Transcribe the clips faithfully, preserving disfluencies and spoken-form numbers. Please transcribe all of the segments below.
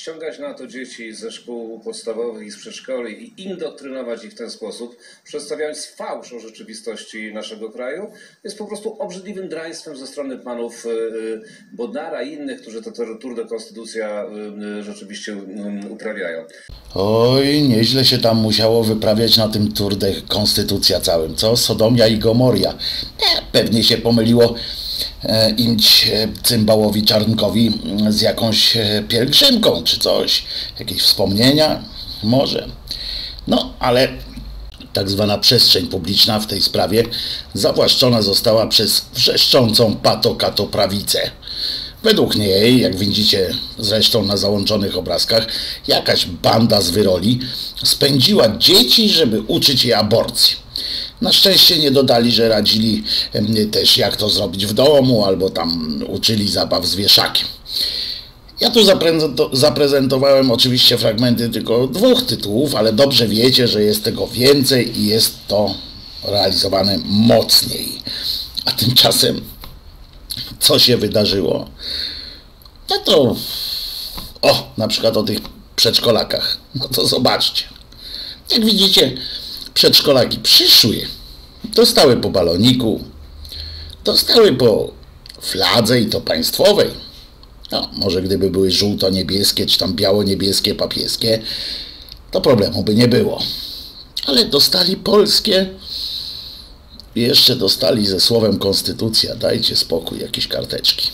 ściągać na to dzieci ze szkół podstawowych i z przedszkoli i indoktrynować ich w ten sposób, przedstawiając fałsz o rzeczywistości naszego kraju, jest po prostu obrzydliwym draństwem ze strony panów Bodnara i innych, którzy tę Tour de Konstytucja rzeczywiście uprawiają. Oj, nieźle się tam musiało wyprawiać na tym Tour de Konstytucja całym, co? Sodomia i Gomoria. Pewnie się pomyliło im cymbałowi Czarnkowi z jakąś pielgrzymką czy coś, jakieś wspomnienia, może. No, ale tak zwana przestrzeń publiczna w tej sprawie zawłaszczona została przez wrzeszczącą patokatoprawicę. Według niej, jak widzicie zresztą na załączonych obrazkach, jakaś banda z wyroli spędziła dzieci, żeby uczyć je aborcji. Na szczęście nie dodali, że radzili też jak to zrobić w domu, albo tam uczyli zabaw z wieszakiem. Ja tu zaprezentowałem oczywiście fragmenty tylko dwóch tytułów, ale dobrze wiecie, że jest tego więcej i jest to realizowane mocniej. A tymczasem co się wydarzyło? No to o, na przykład o tych przedszkolakach. No to zobaczcie. Jak widzicie, przedszkolaki przyszły, dostały po baloniku, dostały po fladze i to państwowej. No, może gdyby były żółto-niebieskie, czy tam biało-niebieskie, papieskie, to problemu by nie było. Ale dostali polskie i jeszcze dostali ze słowem konstytucja. Dajcie spokój, jakieś karteczki.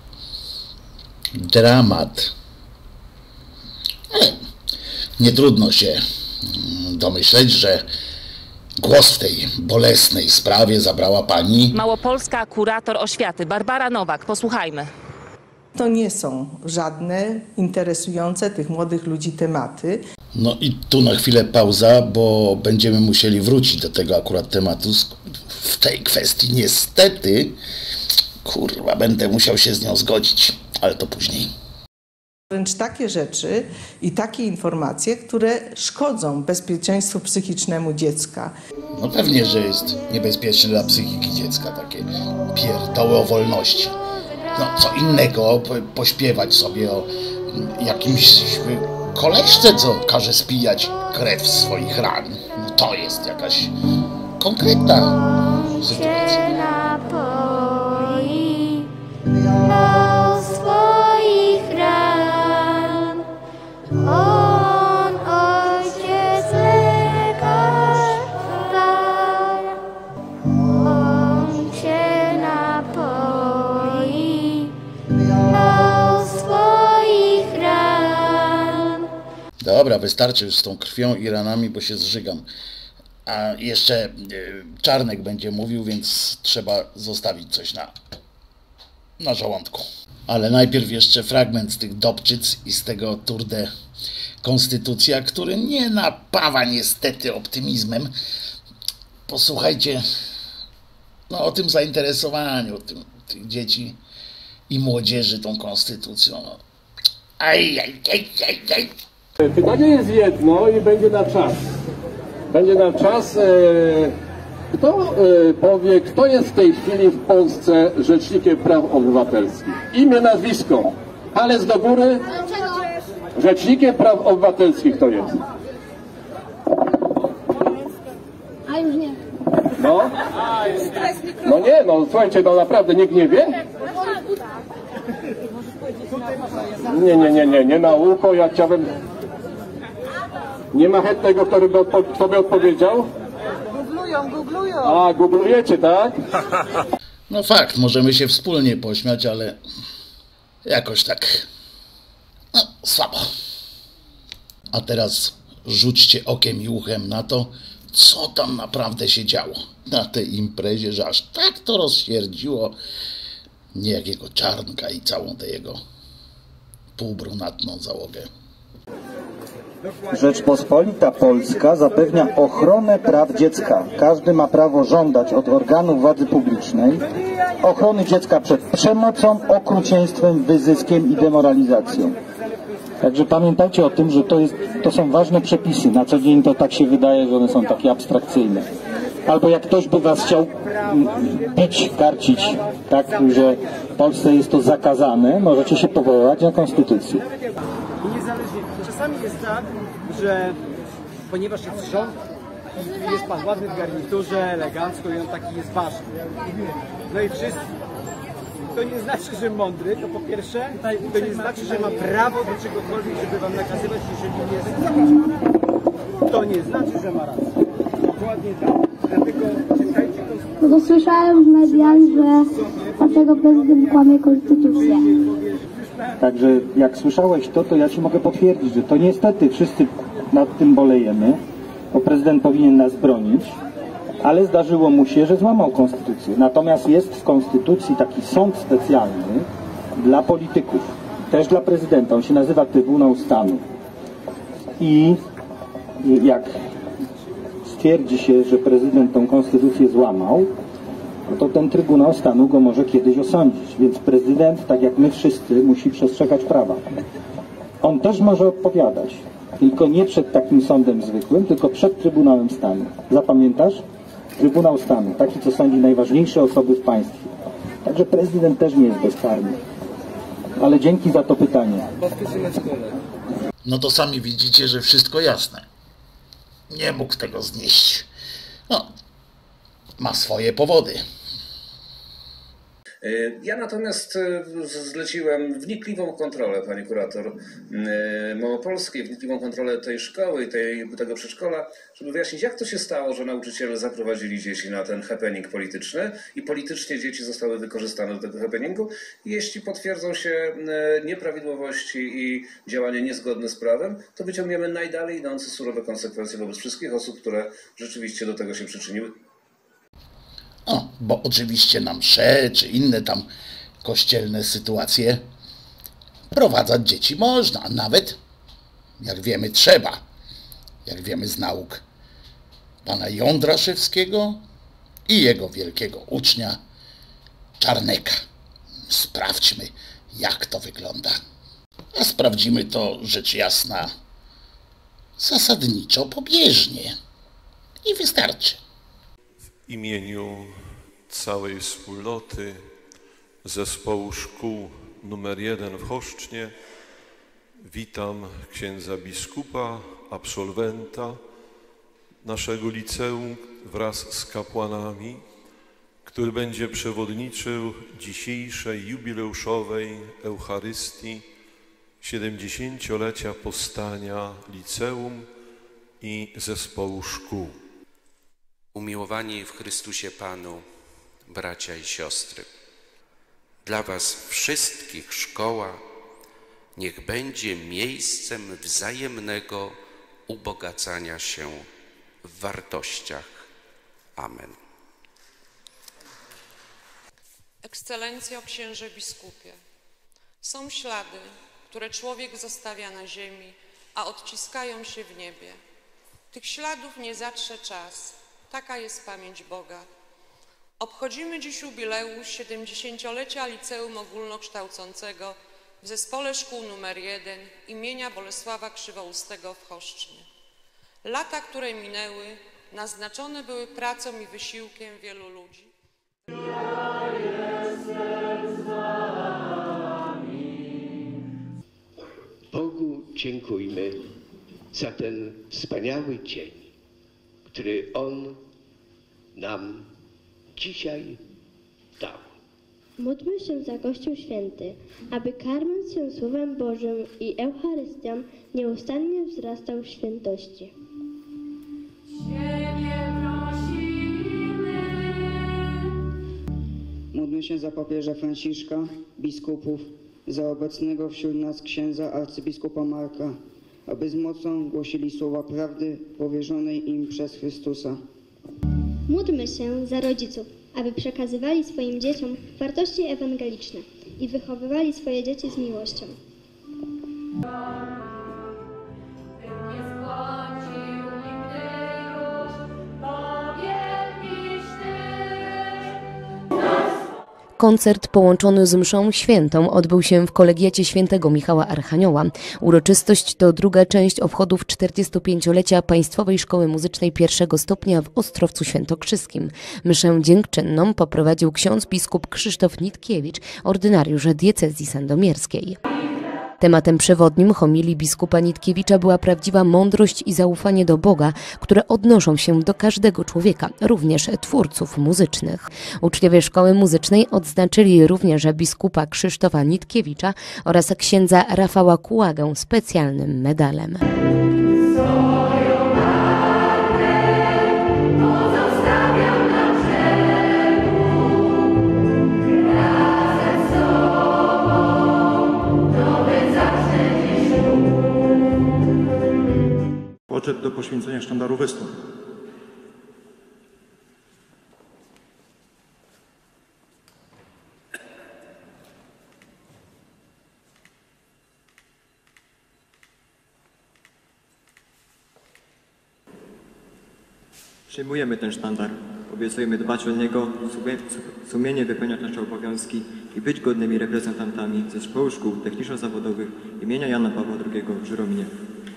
Dramat. Ale nie trudno się domyśleć, że głos w tej bolesnej sprawie zabrała pani małopolska kurator oświaty Barbara Nowak. Posłuchajmy. To nie są żadne interesujące tych młodych ludzi tematy. No i tu na chwilę pauza, bo będziemy musieli wrócić do tego akurat tematu w tej kwestii. Niestety, kurwa, będę musiał się z nią zgodzić, ale to później. Wręcz takie rzeczy i takie informacje, które szkodzą bezpieczeństwu psychicznemu dziecka. No pewnie, że jest niebezpieczne dla psychiki dziecka takie pierdoły o wolności. No co innego pośpiewać sobie o jakimś koleżce, co każe spijać krew z swoich ran. No to jest jakaś konkretna sytuacja. On, ojciec lekarz, on się napoi o swoich ran. Dobra, wystarczy już z tą krwią i ranami, bo się zżygam. A jeszcze Czarnek będzie mówił, więc trzeba zostawić coś na, na żołądku. Ale najpierw jeszcze fragment z tych dopczyc i z tego Tour de Konstytucja, który nie napawa niestety optymizmem. Posłuchajcie no, o tym zainteresowaniu tym, tych dzieci i młodzieży tą konstytucją. No. Aj, aj, aj, aj, aj. Pytanie jest jedno i będzie na czas. Będzie na czas. Kto powie, kto jest w tej chwili w Polsce rzecznikiem praw obywatelskich? Imię, nazwisko. Palec do góry. Rzecznikiem praw obywatelskich to jest. A już nie. No? No nie, no słuchajcie, no naprawdę nikt nie wie? Nie, nie, nie, nie, nie na ucho, ja chciałbym... Nie ma chętnego, który by, odpo... kto by odpowiedział? Googlują, googlują. A, googlujecie, tak? No fakt, możemy się wspólnie pośmiać, ale jakoś tak no słabo. A teraz rzućcie okiem i uchem na to, co tam naprawdę się działo na tej imprezie, że aż tak to rozsierdziło niejakiego Czarnka i całą tę jego półbrunatną załogę. Rzeczpospolita Polska zapewnia ochronę praw dziecka. Każdy ma prawo żądać od organów władzy publicznej ochrony dziecka przed przemocą, okrucieństwem, wyzyskiem i demoralizacją. Także pamiętajcie o tym, że to, jest, to są ważne przepisy. Na co dzień to tak się wydaje, że one są takie abstrakcyjne. Albo jak ktoś by was chciał bić, karcić, tak, że w Polsce jest to zakazane, możecie się powołać na konstytucję. I niezależnie, czasami jest tak, że ponieważ jest rząd, jest pan ładny w garniturze, elegancko i on taki jest ważny. No i wszyscy. To nie znaczy, że mądry, to po pierwsze, to nie znaczy, że ma prawo do czegokolwiek, żeby wam nakazywać, jeżeli jest zakażony. To nie znaczy, że ma rację. Dokładnie tak. Dlatego czytajcie konstytucję. Bo słyszałem w mediach, że dlatego prezydent kłamie konstytucję. Także jak słyszałeś to, to ja ci mogę potwierdzić, że to niestety wszyscy nad tym bolejemy, bo prezydent powinien nas bronić, ale zdarzyło mu się, że złamał konstytucję. Natomiast jest w konstytucji taki sąd specjalny dla polityków, też dla prezydenta. On się nazywa Trybunał Stanu. I jak stwierdzi się, że prezydent tą konstytucję złamał, no to ten Trybunał Stanu go może kiedyś osądzić. Więc prezydent, tak jak my wszyscy, musi przestrzegać prawa. On też może odpowiadać, tylko nie przed takim sądem zwykłym, tylko przed Trybunałem Stanu. Zapamiętasz? Trybunał Stanu, taki, co sądzi najważniejsze osoby w państwie. Także prezydent też nie jest bezkarny. Ale dzięki za to pytanie. No to sami widzicie, że wszystko jasne. Nie mógł tego znieść. No, ma swoje powody. Ja natomiast zleciłem wnikliwą kontrolę, pani kurator Małopolskiej, wnikliwą kontrolę tej szkoły i tej, tego przedszkola, żeby wyjaśnić, jak to się stało, że nauczyciele zaprowadzili dzieci na ten happening polityczny i politycznie dzieci zostały wykorzystane do tego happeningu. Jeśli potwierdzą się nieprawidłowości i działanie niezgodne z prawem, to wyciągniemy najdalej idące surowe konsekwencje wobec wszystkich osób, które rzeczywiście do tego się przyczyniły. No, bo oczywiście na msze czy inne tam kościelne sytuacje prowadzać dzieci można, a nawet, jak wiemy, trzeba. Jak wiemy z nauk pana Jądraszewskiego i jego wielkiego ucznia Czarneka. Sprawdźmy, jak to wygląda. A sprawdzimy to, rzecz jasna, zasadniczo pobieżnie. I wystarczy. W imieniu całej wspólnoty Zespołu Szkół numer jeden w Choszcznie witam księdza biskupa, absolwenta naszego liceum wraz z kapłanami, który będzie przewodniczył dzisiejszej jubileuszowej Eucharystii siedemdziesięciolecia powstania liceum i Zespołu Szkół. Umiłowani w Chrystusie Panu, bracia i siostry, dla was wszystkich szkoła niech będzie miejscem wzajemnego ubogacania się w wartościach. Amen. Ekscelencjo księże biskupie, są ślady, które człowiek zostawia na ziemi, a odciskają się w niebie. Tych śladów nie zatrze czas. Taka jest pamięć Boga. Obchodzimy dziś jubileusz siedemdziesięciolecia Liceum Ogólnokształcącego w Zespole Szkół numer jeden imienia Bolesława Krzywoustego w Choszcznie. Lata, które minęły, naznaczone były pracą i wysiłkiem wielu ludzi. Ja jestem z wami. Bogu dziękujmy za ten wspaniały dzień, który On nam dzisiaj dał. Módlmy się za Kościół Święty, aby karmiąc się Słowem Bożym i Eucharystią nieustannie wzrastał w świętości. Ciebie prosimy. Módlmy się za papieża Franciszka, biskupów, za obecnego wśród nas księdza arcybiskupa Marka, aby z mocą głosili słowa prawdy powierzonej im przez Chrystusa. Módlmy się za rodziców, aby przekazywali swoim dzieciom wartości ewangeliczne i wychowywali swoje dzieci z miłością. Koncert połączony z mszą świętą odbył się w kolegiacie świętego Michała Archanioła. Uroczystość to druga część obchodów czterdziestopięciolecia Państwowej Szkoły Muzycznej pierwszego stopnia w Ostrowcu Świętokrzyskim. Mszę dziękczynną poprowadził ksiądz biskup Krzysztof Nitkiewicz, ordynariusz diecezji sandomierskiej. Tematem przewodnim homilii biskupa Nitkiewicza była prawdziwa mądrość i zaufanie do Boga, które odnoszą się do każdego człowieka, również twórców muzycznych. Uczniowie Szkoły Muzycznej odznaczyli również biskupa Krzysztofa Nitkiewicza oraz księdza Rafała Kułagę specjalnym medalem. Poczet do poświęcenia sztandaru wystąp. Przyjmujemy ten sztandar, obiecujemy dbać o niego, sumiennie wypełniać nasze obowiązki i być godnymi reprezentantami Zespołu Szkół Techniczno-Zawodowych imienia Jana Pawła drugiego w Żyrominie.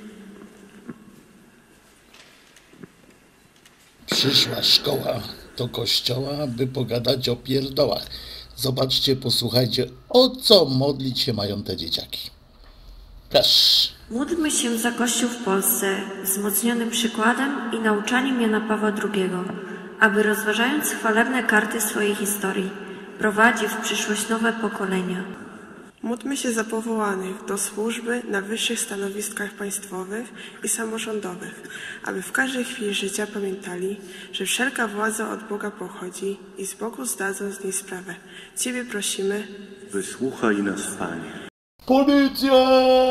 Przyszła szkoła do kościoła, by pogadać o pierdołach. Zobaczcie, posłuchajcie, o co modlić się mają te dzieciaki. Proszę. Módlmy się za Kościół w Polsce, wzmocniony przykładem i nauczaniem Jana Pawła drugiego, aby rozważając chwalebne karty swojej historii, prowadził w przyszłość nowe pokolenia. Módlmy się za powołanych do służby na wyższych stanowiskach państwowych i samorządowych, aby w każdej chwili życia pamiętali, że wszelka władza od Boga pochodzi i z Bogu zdadzą z niej sprawę. Ciebie prosimy, wysłuchaj nas, Panie. Policja!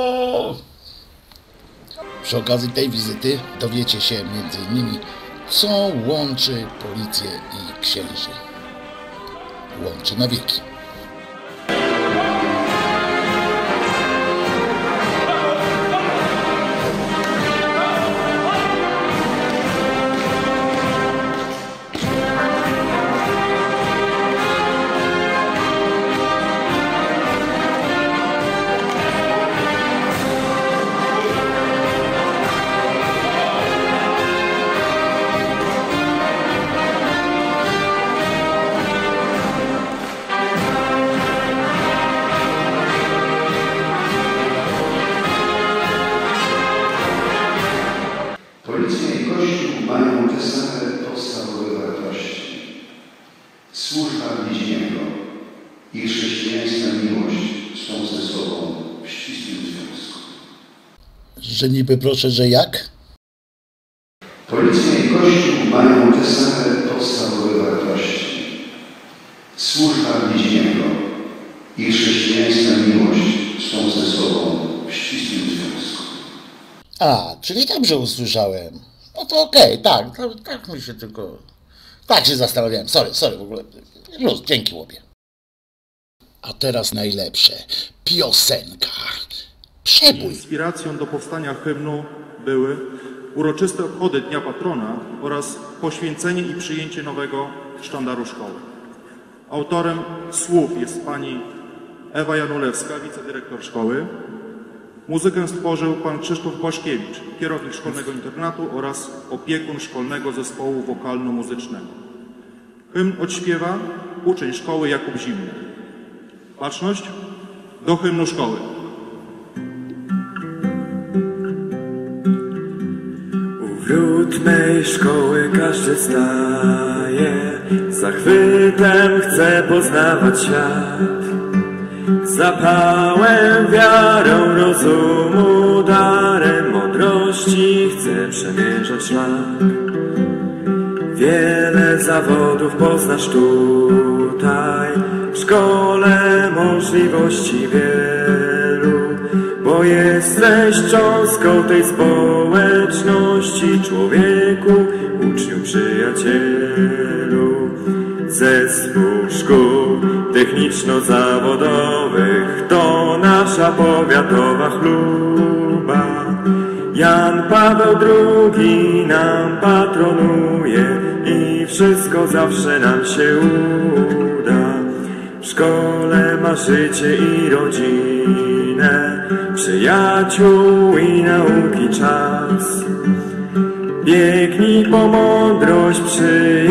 Przy okazji tej wizyty dowiecie się między innymi, co łączy policję i księży. Łączy na wieki. Policja i Kościół mają te same podstawowe wartości. Służba bliźniego i chrześcijańska miłość są ze sobą w ścisłym związku. Że niby proszę, że jak? Policja i Kościół mają te same podstawowe wartości. Służba bliźniego i chrześcijańska miłość są ze sobą w ścisłym związku. A, czyli dobrze usłyszałem. No to okej, okay, tak, tak, tak mi się tylko... Tak się zastanawiałem, sorry, sorry w ogóle. Luz, dzięki łopie. A teraz najlepsze. Piosenka. Przebój. Inspiracją do powstania hymnu były uroczyste obchody Dnia Patrona oraz poświęcenie i przyjęcie nowego sztandaru szkoły. Autorem słów jest pani Ewa Janulewska, wicedyrektor szkoły. Muzykę stworzył pan Krzysztof Błaszkiewicz, kierownik szkolnego internatu oraz opiekun szkolnego zespołu wokalno-muzycznego. Hymn odśpiewa uczeń szkoły Jakub Zimny. Baczność do hymnu szkoły. U wrót mej szkoły każdy staje, zachwytem chce poznawać świat. Zapałem, wiarą, rozumu, darem mądrości chcę przemierzać szlak. Wiele zawodów poznasz tutaj, w szkole możliwości wielu, bo jesteś cząstką tej społeczności, człowieku, uczniu, przyjacielu. Zespół szkół techniczno-zawodowych to nasza powiatowa chluba. Jan Paweł drugi nam patronuje i wszystko zawsze nam się uda. W szkole ma życie i rodzinę, przyjaciół i nauki czas. Biegnij po mądrość,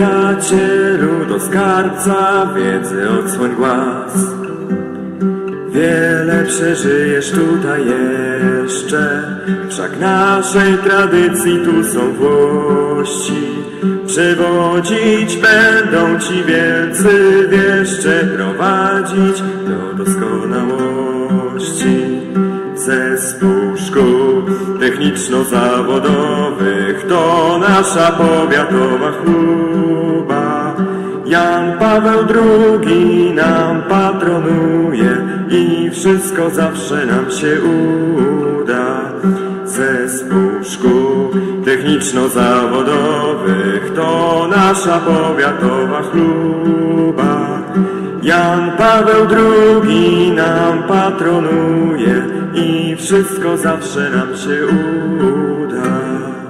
przyjacielu, do skarbca wiedzy odsłoń głaz. wiele przeżyjesz tutaj jeszcze. Wszak naszej tradycji tu są włości, przewodzić będą ci wielcy wieszcze, prowadzić do doskonałości. Zespół szkół techniczno-zawodowych to nasza powiatowa chluba. Jan Paweł drugi nam patronuje i wszystko zawsze nam się uda. Zespół szkół techniczno-zawodowych to nasza powiatowa chluba. Jan Paweł drugi nam patronuje i wszystko zawsze nam się uda.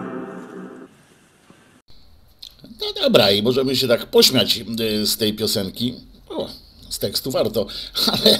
No dobra, i możemy się tak pośmiać z tej piosenki. O, z tekstu warto, ale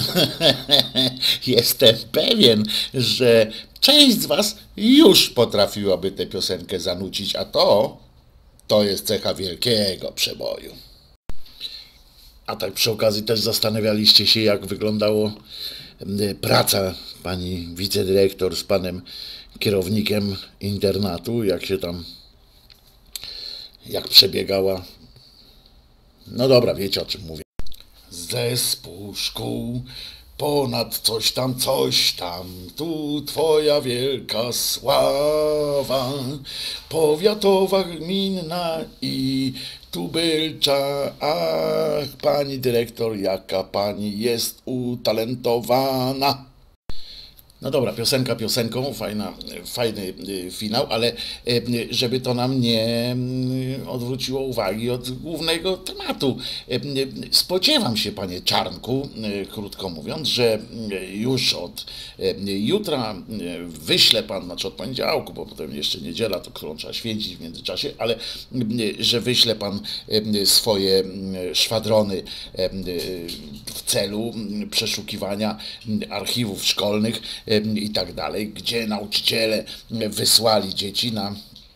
jestem pewien, że część z was już potrafiłaby tę piosenkę zanucić, a to, to jest cecha wielkiego przeboju. A tak przy okazji też zastanawialiście się, jak wyglądała praca pani wicedyrektor z panem kierownikiem internatu, jak się tam, jak przebiegała. No dobra, wiecie, o czym mówię. Zespół szkół, ponad coś tam, coś tam, tu twoja wielka sława, powiatowa, gminna i tubylcza. Ach, pani dyrektor, jaka pani jest utalentowana. No dobra, piosenka piosenką, fajna, fajny finał, ale żeby to nam nie odwróciło uwagi od głównego tematu. Spodziewam się, panie Czarnku, krótko mówiąc, że już od jutra wyśle pan, znaczy od poniedziałku, bo potem jeszcze niedziela, to którą trzeba święcić w międzyczasie, ale że wyśle pan swoje szwadrony w celu przeszukiwania archiwów szkolnych i tak dalej, gdzie nauczyciele wysłali dzieci na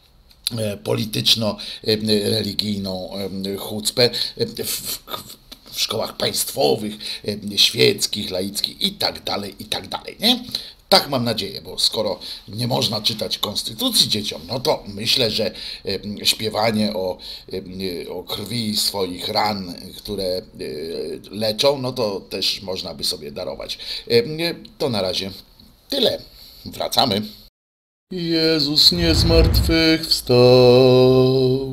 polityczno-religijną chucpę w, w, w szkołach państwowych, świeckich, laickich i tak dalej, i tak dalej, nie? Tak mam nadzieję, bo skoro nie można czytać konstytucji dzieciom, no to myślę, że śpiewanie o, o krwi swoich ran, które leczą, no to też można by sobie darować. To na razie tyle. Wracamy. Jezus nie zmartwychwstał.